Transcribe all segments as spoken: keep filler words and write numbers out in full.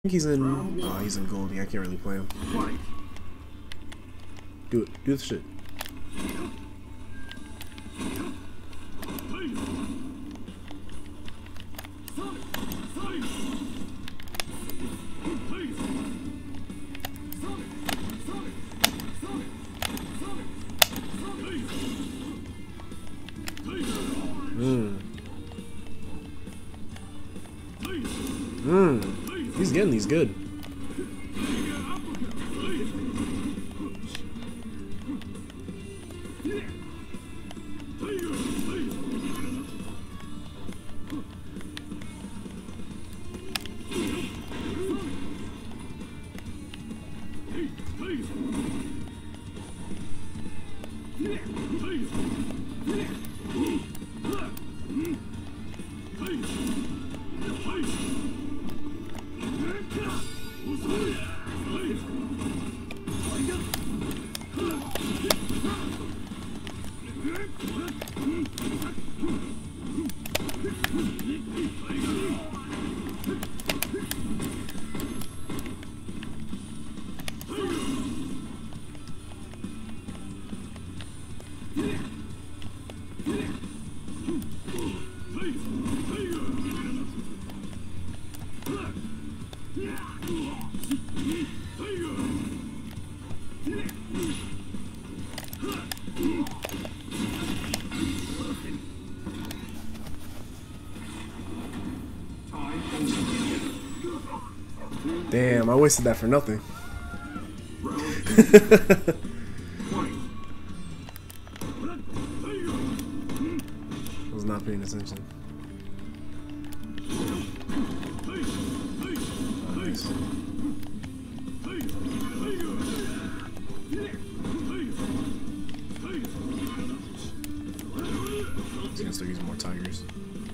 think he's in. Oh, he's in Goldie. I can't really play him. Do it. Do the shit. Mmm. Mmm. He's getting these good. Damn, I wasted that for nothing. I was not paying attention. Nice. He's gonna start using more tigers.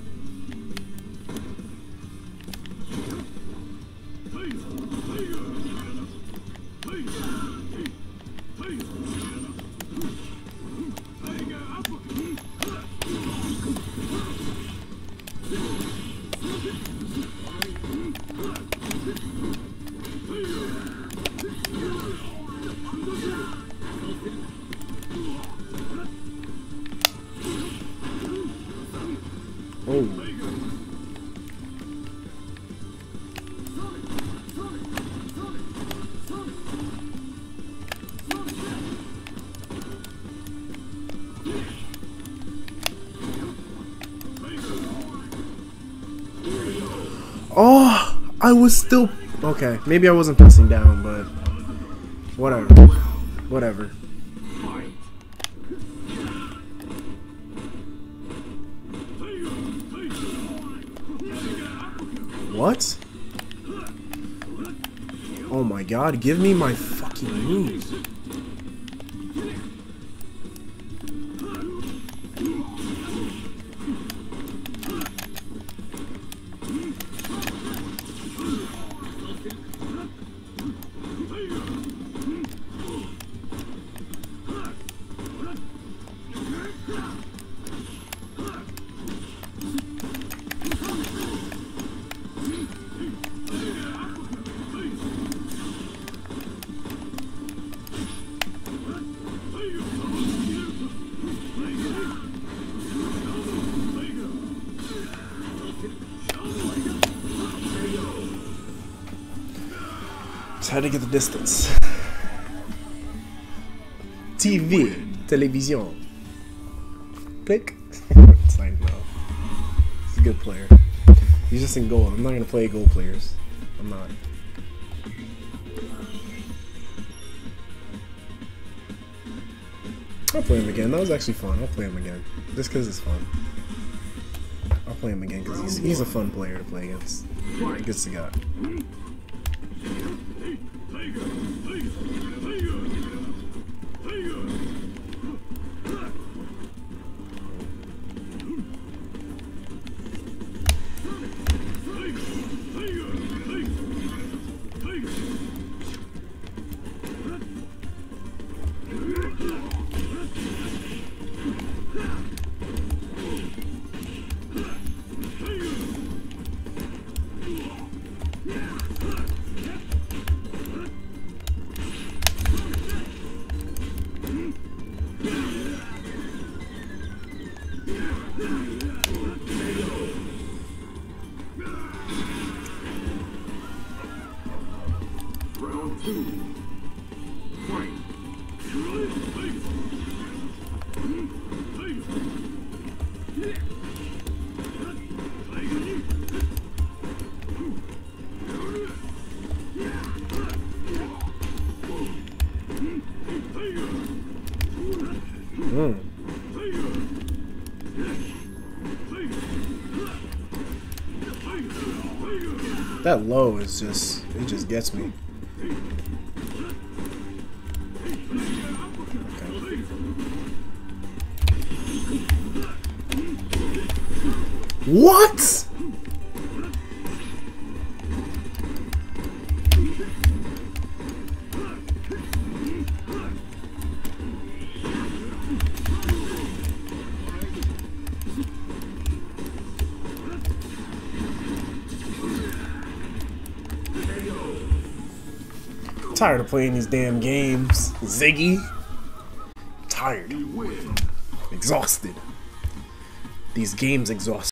Oh. Oh, I was still okay. Maybe I wasn't pressing down, but whatever. Whatever. What? Oh my god, give me my fucking moves. Just had to get the distance. T V, television. Click. It's like, no. He's a good player. He's just in gold. I'm not gonna play gold players. I'm not. I'll play him again. That was actually fun. I'll play him again. Just because it's fun. I'll play him again because he's, he's a fun player to play against. Good Sagat. Round two. Fight. Mm. That low is just, it just gets me. Okay. What? Tired of playing these damn games, Ziggy. Tired. Exhausted. These games exhaust